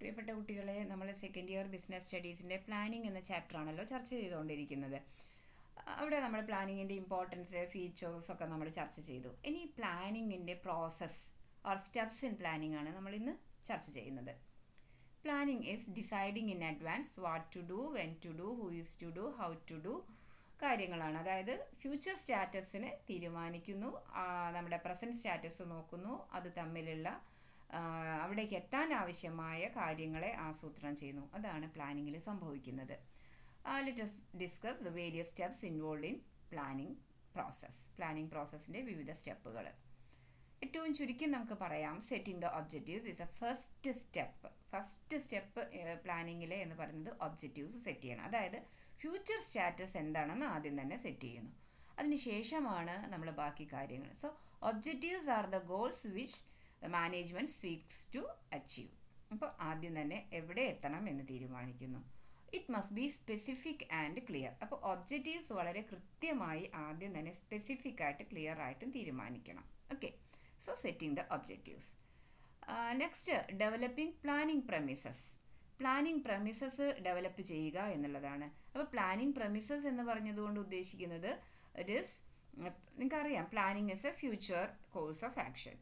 പ്രിയപ്പെട്ട കുട്ടികളെ, നമ്മൾ സെക്കൻഡ് ഇയർ ബിസിനസ് സ്റ്റഡീസിൻ്റെ പ്ലാനിംഗ് എന്ന ചാപ്റ്ററാണല്ലോ ചർച്ച ചെയ്തുകൊണ്ടിരിക്കുന്നത്. അവിടെ നമ്മൾ പ്ലാനിങ്ങിൻ്റെ ഇമ്പോർട്ടൻസ്, ഫീച്ചേഴ്സ് ഒക്കെ നമ്മൾ ചർച്ച ചെയ്തു. ഇനി പ്ലാനിങ്ങിൻ്റെ process or steps in planning ആണ് നമ്മൾ ഇന്ന് ചർച്ച ചെയ്യുന്നത്. Planning is deciding in advance what to do, when to do, who is to do, how to do കാര്യങ്ങളാണ്. അതായത് ഫ്യൂച്ചർ സ്റ്റാറ്റസിന് തീരുമാനിക്കുന്നു, നമ്മുടെ പ്രസൻറ്റ് സ്റ്റാറ്റസ് നോക്കുന്നു, അത് തമ്മിലുള്ള അവിടേക്ക് എത്താൻ ആവശ്യമായ കാര്യങ്ങളെ ആസൂത്രണം ചെയ്യുന്നു. അതാണ് പ്ലാനിങ്ങിൽ സംഭവിക്കുന്നത്. Let us discuss the various steps involve in planning process. Planning പ്രോസസ്സിൻ്റെ വിവിധ സ്റ്റെപ്പുകൾ ഏറ്റവും ചുരുക്കി നമുക്ക് പറയാം. Setting the objectives is a first step. First step പ്ലാനിങ്ങിൽ എന്ന് പറയുന്നത് ഒബ്ജക്റ്റീവ്സ് സെറ്റ് ചെയ്യണം. അതായത് ഫ്യൂച്ചർ സ്റ്റാറ്റസ് എന്താണെന്ന് ആദ്യം തന്നെ സെറ്റ് ചെയ്യുന്നു. അതിനുശേഷമാണ് നമ്മൾ ബാക്കി കാര്യങ്ങൾ. So objectives are the goals which the management seeks to achieve. അപ്പോൾ ആദ്യം തന്നെ എവിടെ എത്തണം എന്ന് തീരുമാനിക്കുന്നു. It must be specific and clear. അപ്പോൾ ഒബ്ജക്റ്റീവ്സ് വളരെ കൃത്യമായി ആദ്യം തന്നെ സ്പെസിഫിക് ആയിട്ട് ക്ലിയർ ആയിട്ടും തീരുമാനിക്കണം. Okay, so setting the objectives. Next, developing planning premises. Planning premises develop ചെയ്യുക എന്നുള്ളതാണ്. അപ്പോൾ പ്ലാനിംഗ് പ്രമിസസ് എന്ന് പറഞ്ഞതുകൊണ്ട് ഉദ്ദേശിക്കുന്നത് ഇറ്റ് ഈസ്, നിങ്ങൾക്കറിയാം, planning is a future course of action.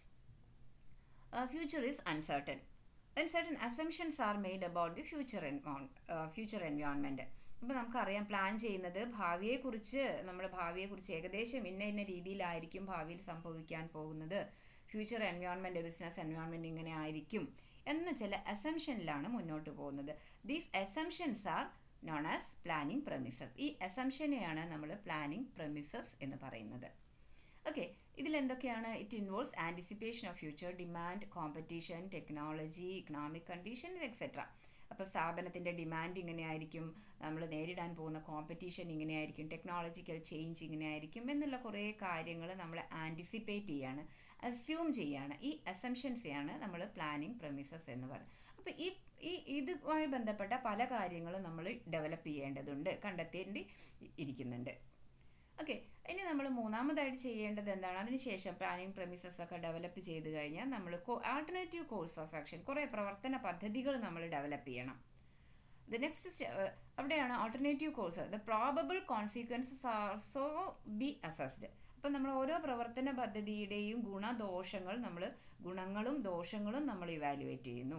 Future is uncertain. Then certain assumptions are made about the future environment. ഇപ്പോൾ നമുക്കറിയാം, plan ചെയ്യുന്നത് നമ്മൾ ഭാവിയെക്കുറിച്ച് ഏകദേശം ഇന്ന രീതിയിലായിരിക്കും ഭാവിയിൽ സംഭവിക്കാൻ പോകുന്നത്, ഫ്യൂച്ചർ എൻവയോൺമെൻറ്റ്, ബിസിനസ് എൻവയോൺമെൻറ്റ് ഇങ്ങനെ ആയിരിക്കും എന്ന ചില അസംഷനിലാണ് മുന്നോട്ട് പോകുന്നത്. These assumptions are known as planning premises. ഈ അസംഷനെയാണ് നമ്മൾ പ്ലാനിംഗ് പ്രമിസസ് എന്ന് പറയുന്നത്. ഓക്കെ, ഇതിലെന്തൊക്കെയാണ്? It involves anticipation of future demand, competition, technology, economic conditions etcetera. അപ്പോൾ സ്ഥാപനത്തിൻ്റെ ഡിമാൻഡ് ഇങ്ങനെയായിരിക്കും, നമ്മൾ നേരിടാൻ പോകുന്ന കോമ്പറ്റീഷൻ ഇങ്ങനെയായിരിക്കും, ടെക്നോളജിക്കൽ ചേഞ്ച് ഇങ്ങനെയായിരിക്കും എന്നുള്ള കുറേ കാര്യങ്ങൾ നമ്മൾ ആൻറ്റിസിപ്പേറ്റ് ചെയ്യാണ്, അസ്യൂം ചെയ്യാണ്. ഈ അസംഷൻസെയാണ് നമ്മൾ പ്ലാനിങ് പ്രമിസസ് എന്ന് പറയുന്നത്. അപ്പോൾ ഇതുമായി ബന്ധപ്പെട്ട പല കാര്യങ്ങളും നമ്മൾ ഡെവലപ്പ് ചെയ്യേണ്ടതുണ്ട്, കണ്ടെത്തേണ്ടി ഇരിക്കുന്നുണ്ട്. ഓക്കെ, ഇനി നമ്മൾ മൂന്നാമതായിട്ട് ചെയ്യേണ്ടത് എന്താണ്? അതിനുശേഷം പ്ലാനിങ് പ്രമിസസ് ഒക്കെ ഡെവലപ്പ് ചെയ്ത് കഴിഞ്ഞാൽ നമ്മൾ ആൾട്ടർനേറ്റീവ് കോഴ്സ് ഓഫ് ആക്ഷൻ, കുറേ പ്രവർത്തന പദ്ധതികൾ നമ്മൾ ഡെവലപ്പ് ചെയ്യണം. ദ നെക്സ്റ്റ് അവിടെയാണ് alternative course. The probable consequences also be assessed. അപ്പം നമ്മൾ ഓരോ പ്രവർത്തന പദ്ധതിയുടെയും ഗുണങ്ങളും ദോഷങ്ങളും നമ്മൾ ഇവാലുവേറ്റ് ചെയ്യുന്നു,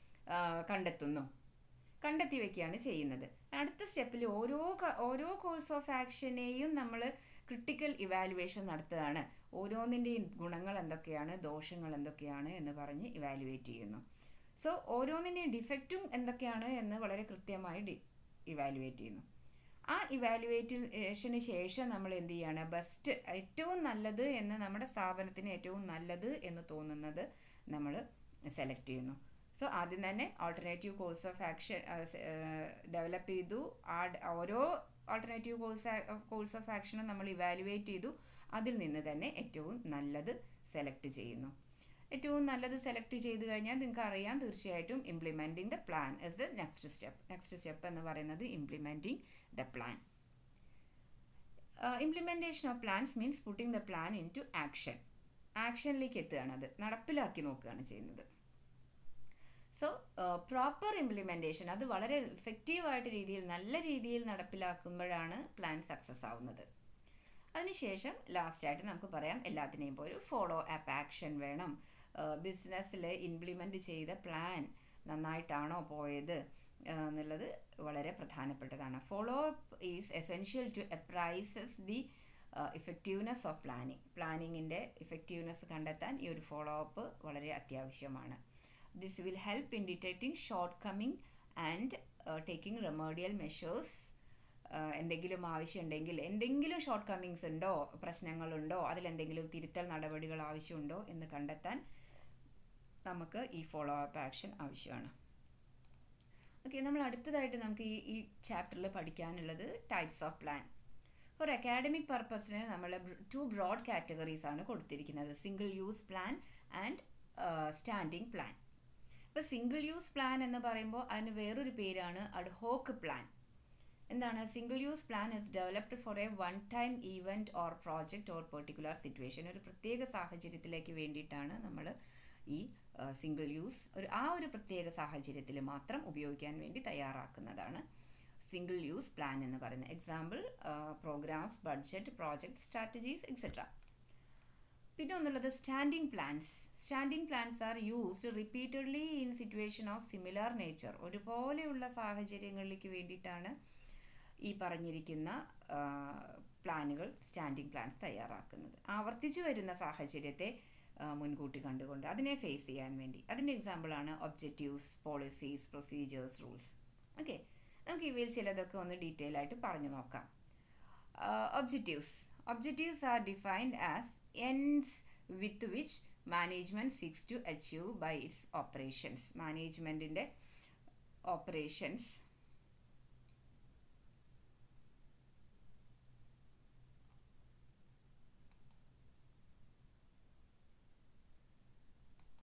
കണ്ടെത്തി വയ്ക്കുകയാണ് ചെയ്യുന്നത്. അടുത്ത സ്റ്റെപ്പിൽ ഓരോ കോഴ്സ് ഓഫ് ആക്ഷനെയും നമ്മൾ ക്രിട്ടിക്കൽ ഇവാലുവേഷൻ നടത്തുകയാണ്. ഓരോന്നിൻ്റെയും ഗുണങ്ങൾ എന്തൊക്കെയാണ്, ദോഷങ്ങൾ എന്തൊക്കെയാണ് എന്ന് പറഞ്ഞ് ഇവാലുവേറ്റ് ചെയ്യുന്നു. സോ ഓരോന്നിൻ്റെയും ഡിഫക്റ്റും എന്തൊക്കെയാണ് എന്ന് വളരെ കൃത്യമായി ഇവാലുവേറ്റ് ചെയ്യുന്നു. ആ ഇവാലുവേഷന് ശേഷം നമ്മൾ എന്ത് ചെയ്യാണ്? ബെസ്റ്റ്, ഏറ്റവും നല്ലത് എന്ന്, നമ്മുടെ സ്ഥാപനത്തിന് ഏറ്റവും നല്ലത് എന്ന് തോന്നുന്നത് നമ്മൾ സെലക്ട് ചെയ്യുന്നു. സോ ആദ്യം തന്നെ alternative course of action develop ചെയ്തു. ഓരോ ആൾട്ടർനേറ്റീവ് കോഴ്സ് ഓഫ് ആക്ഷനും നമ്മൾ ഇവാലുവേറ്റ് ചെയ്തു. അതിൽ നിന്ന് തന്നെ ഏറ്റവും നല്ലത് സെലക്ട് ചെയ്യുന്നു. ഏറ്റവും നല്ലത് സെലക്ട് ചെയ്ത് കഴിഞ്ഞാൽ നിങ്ങൾക്ക് അറിയാം, തീർച്ചയായിട്ടും implementing the plan is the next step. Next step എന്ന് പറയുന്നത് implementing the plan. Implementation of plans means putting the plan into action. ആക്ഷനിലേക്ക് എത്തുകയാണ്, അത് നടപ്പിലാക്കി നോക്കുകയാണ് ചെയ്യുന്നത്. സോ പ്രോപ്പർ ഇംപ്ലിമെൻറ്റേഷൻ, അത് വളരെ എഫക്റ്റീവായിട്ട് നല്ല രീതിയിൽ നടപ്പിലാക്കുമ്പോഴാണ് പ്ലാൻ സക്സസ് ആവുന്നത്. അതിനുശേഷം ലാസ്റ്റായിട്ട് നമുക്ക് പറയാം, എല്ലാത്തിനെയും പോലെ ഒരു ഫോളോ അപ്പ് ആക്ഷൻ വേണം. ബിസിനസ്സിൽ ഇംപ്ലിമെൻറ്റ് ചെയ്ത പ്ലാൻ നന്നായിട്ടാണോ പോയത് എന്നുള്ളത് വളരെ പ്രധാനപ്പെട്ടതാണ്. Follow up is essential to appraises the effectiveness of planning. പ്ലാനിങ്ങിൻ്റെ ഇഫക്റ്റീവ്നെസ് കണ്ടെത്താൻ ഈ ഒരു ഫോളോ അപ്പ് വളരെ അത്യാവശ്യമാണ്. This will help in detecting shortcoming and taking remedial measures. എന്തെങ്കിലും ആവശ്യമുണ്ടെങ്കിൽ, എന്തെങ്കിലും ഷോർട്ട് കമ്മിങ്സ് ഉണ്ടോ, പ്രശ്നങ്ങളുണ്ടോ, അതിലെന്തെങ്കിലും തിരുത്തൽ നടപടികൾ ആവശ്യമുണ്ടോ എന്ന് കണ്ടെത്താൻ നമുക്ക് ഈ ഫോളോ അപ്പ് ആക്ഷൻ ആവശ്യമാണ്. ഓക്കെ, നമ്മൾ അടുത്തതായിട്ട് നമുക്ക് ഈ ചാപ്റ്ററിൽ പഠിക്കാനുള്ളത് types of plan. For academic പർപ്പസിന് നമ്മൾ 2 ബ്രോഡ് കാറ്റഗറീസ് ആണ് കൊടുത്തിരിക്കുന്നത്: single use plan and standing plan. ഇപ്പോൾ സിംഗിൾ യൂസ് പ്ലാൻ എന്ന് പറയുമ്പോൾ അതിന് വേറൊരു പേരാണ് അഡ്ഹോക്ക് പ്ലാൻ. എന്താണ്? Single use plan is developed for a one time event or project or particular situation. ഒരു പ്രത്യേക സാഹചര്യത്തിലേക്ക് വേണ്ടിയിട്ടാണ് നമ്മൾ ഈ സിംഗിൾ യൂസ് ഒരു പ്രത്യേക സാഹചര്യത്തിൽ മാത്രം ഉപയോഗിക്കാൻ വേണ്ടി തയ്യാറാക്കുന്നതാണ് സിംഗിൾ യൂസ് പ്ലാൻ എന്ന് പറയുന്നത്. Example programmes, budget, project, strategies etcetera. പിന്നെ ഒന്നുള്ളത് standing plans. Standing plans are used repeatedly in situation of similar nature. ഒരുപോലെയുള്ള സാഹചര്യങ്ങളിലേക്ക് വേണ്ടിയിട്ടാണ് ഈ പറഞ്ഞിരിക്കുന്ന പ്ലാനുകൾ, സ്റ്റാൻഡിംഗ് പ്ലാൻസ് തയ്യാറാക്കുന്നത്. ആവർത്തിച്ചു വരുന്ന സാഹചര്യത്തെ മുൻകൂട്ടി കണ്ടുകൊണ്ട് അതിനെ ഫേസ് ചെയ്യാൻ വേണ്ടി. അതിൻ്റെ എക്സാമ്പിളാണ് objectives, policies, procedures, rules. Okay, നമുക്ക് ഇവയിൽ ചിലതൊക്കെ ഒന്ന് ഡീറ്റെയിൽ ആയിട്ട് പറഞ്ഞു നോക്കാം. Objectives are defined as ends with which management seeks to achieve by its operations. മാനേജ്മെൻറ്റിൻ്റെ ഓപ്പറേഷൻസ്